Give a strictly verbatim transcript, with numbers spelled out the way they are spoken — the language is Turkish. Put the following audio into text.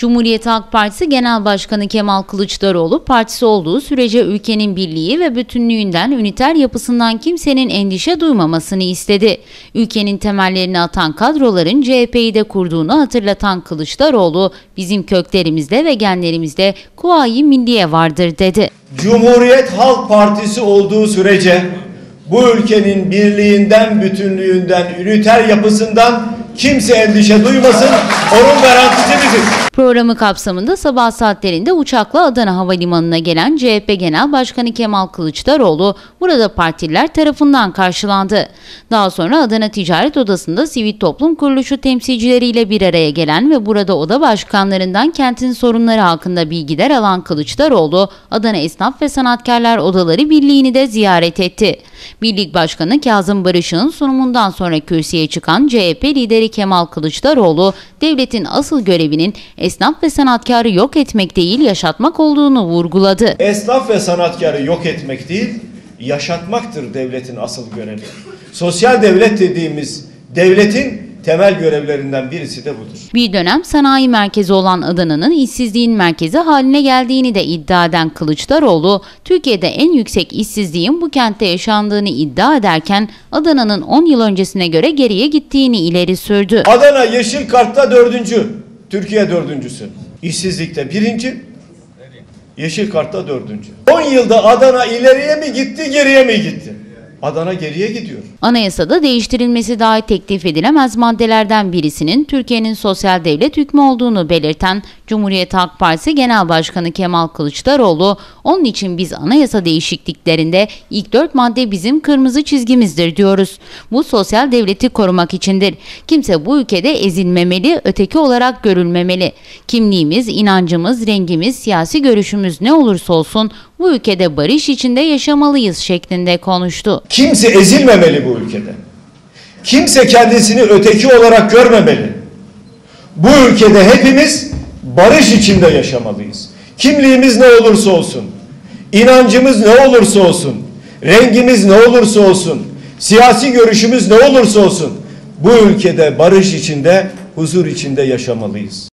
Cumhuriyet Halk Partisi Genel Başkanı Kemal Kılıçdaroğlu, partisi olduğu sürece ülkenin birliği ve bütünlüğünden, üniter yapısından kimsenin endişe duymamasını istedi. Ülkenin temellerini atan kadroların C H P'yi de kurduğunu hatırlatan Kılıçdaroğlu, bizim köklerimizde ve genlerimizde Kuvayi Milliye vardır dedi. Cumhuriyet Halk Partisi olduğu sürece bu ülkenin birliğinden, bütünlüğünden, üniter yapısından kimse endişe duymasın, onun garantisi biziz. Programı kapsamında sabah saatlerinde uçakla Adana Havalimanı'na gelen C H P Genel Başkanı Kemal Kılıçdaroğlu burada partililer tarafından karşılandı. Daha sonra Adana Ticaret Odası'nda sivil toplum kuruluşu temsilcileriyle bir araya gelen ve burada oda başkanlarından kentin sorunları hakkında bilgiler alan Kılıçdaroğlu, Adana Esnaf ve Sanatkarlar Odaları Birliği'ni de ziyaret etti. Birlik Başkanı Kazım Barış'ın sunumundan sonra kürsüye çıkan C H P lideri Kemal Kılıçdaroğlu, devletin asıl görevinin esnaf ve sanatkarı yok etmek değil, yaşatmak olduğunu vurguladı. Esnaf ve sanatkarı yok etmek değil, yaşatmaktır devletin asıl görevi. Sosyal devlet dediğimiz devletin temel görevlerinden birisi de budur. Bir dönem sanayi merkezi olan Adana'nın işsizliğin merkezi haline geldiğini de iddia eden Kılıçdaroğlu, Türkiye'de en yüksek işsizliğin bu kentte yaşandığını iddia ederken Adana'nın on yıl öncesine göre geriye gittiğini ileri sürdü. Adana Yeşil Kart'ta dördüncü, Türkiye dördüncüsü. İşsizlikte birinci, Yeşil Kart'ta dördüncü. on yılda Adana ileriye mi gitti, geriye mi gitti? Adana geriye gidiyor. Anayasada değiştirilmesi dahi teklif edilemez maddelerden birisinin Türkiye'nin sosyal devlet hükmü olduğunu belirten Cumhuriyet Halk Partisi Genel Başkanı Kemal Kılıçdaroğlu, onun için biz anayasa değişikliklerinde ilk dört madde bizim kırmızı çizgimizdir diyoruz. Bu sosyal devleti korumak içindir. Kimse bu ülkede ezilmemeli, öteki olarak görülmemeli. Kimliğimiz, inancımız, rengimiz, siyasi görüşümüz ne olursa olsun bu ülkede barış içinde yaşamalıyız şeklinde konuştu. Kimse ezilmemeli bu ülkede. Kimse kendisini öteki olarak görmemeli. Bu ülkede hepimiz barış içinde yaşamalıyız. Kimliğimiz ne olursa olsun, inancımız ne olursa olsun, rengimiz ne olursa olsun, siyasi görüşümüz ne olursa olsun, bu ülkede barış içinde, huzur içinde yaşamalıyız.